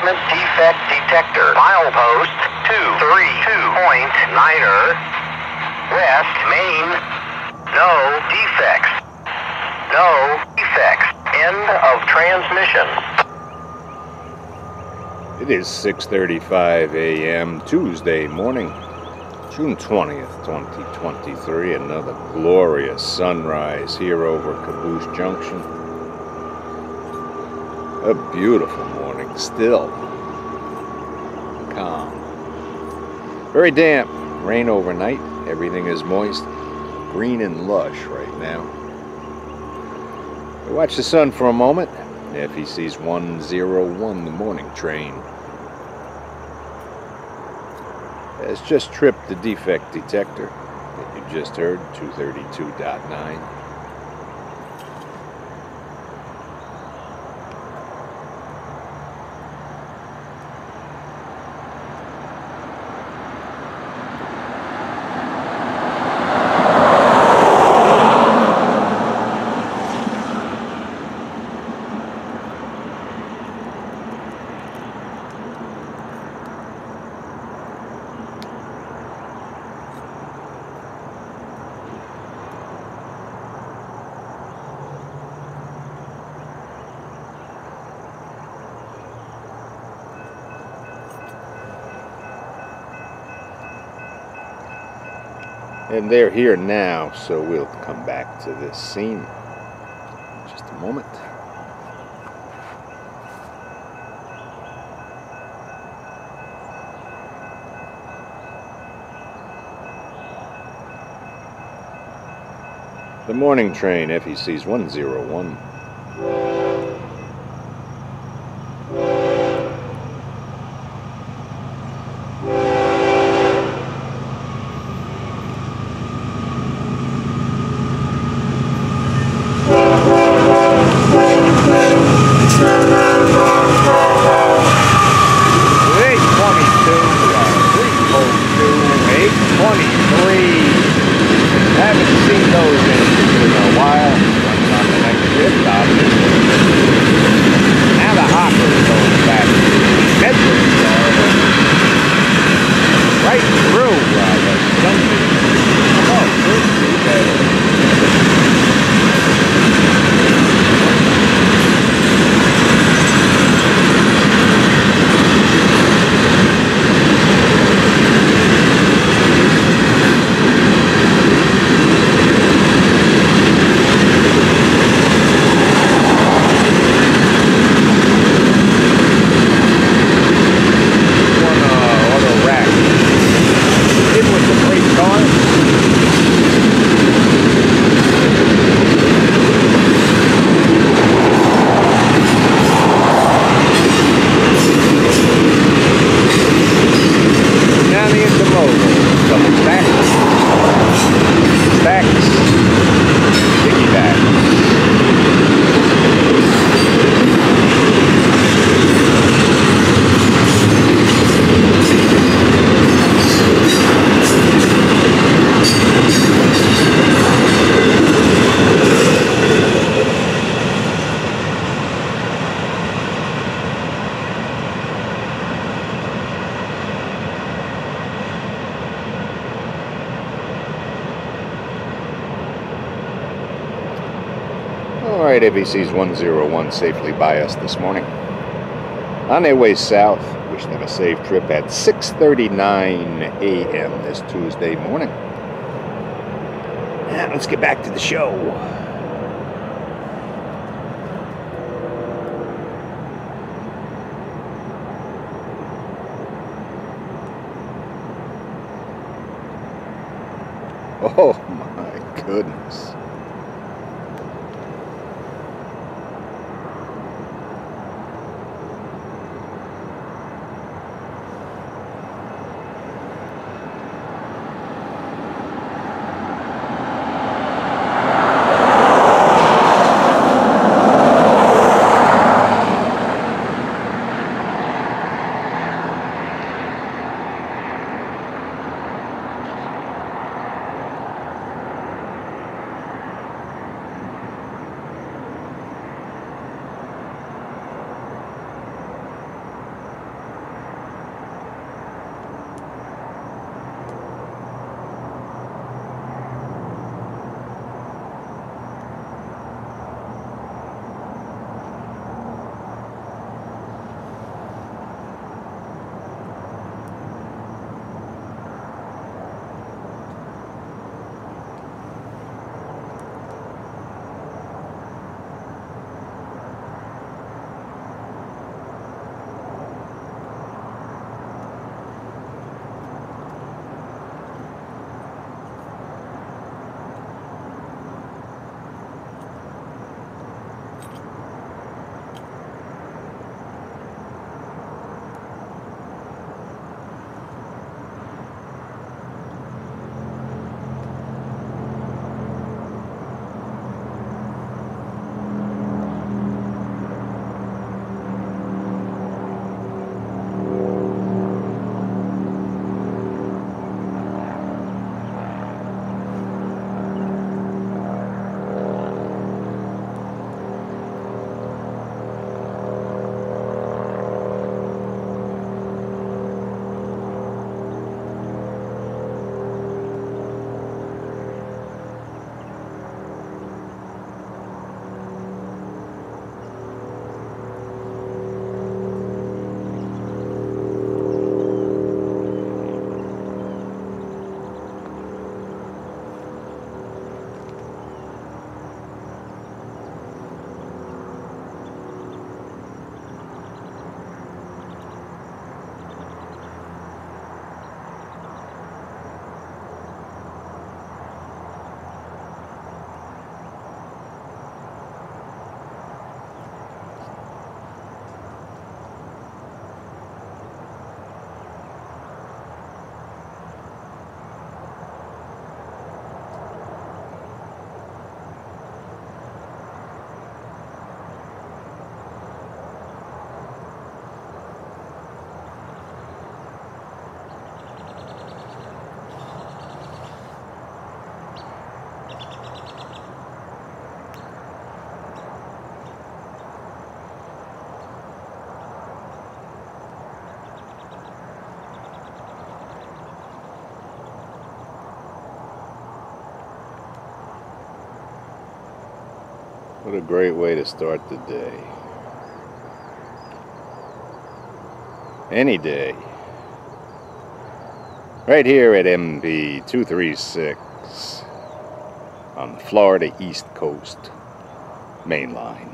replacement defect detector. Milepost 232.9er. West Main. No defects. No defects. End of transmission. It is 6:35 a.m. Tuesday morning, June 20th, 2023. Another glorious sunrise here over Caboose Junction. A beautiful morning, still calm. Very damp, rain overnight. Everything is moist, green and lush right now. We watch the sun for a moment. FEC101, the morning train, has just tripped the defect detector that you just heard, 232.9. And they're here now, so we'll come back to this scene in just a moment. The morning train, FEC's 101. Alright, FEC's 101 safely by us this morning. On their way south, wish them a safe trip at 6:39 a.m. this Tuesday morning. Now, let's get back to the show. Oh my goodness. What a great way to start the day. Any day. Right here at MP 236 on the Florida East Coast main line.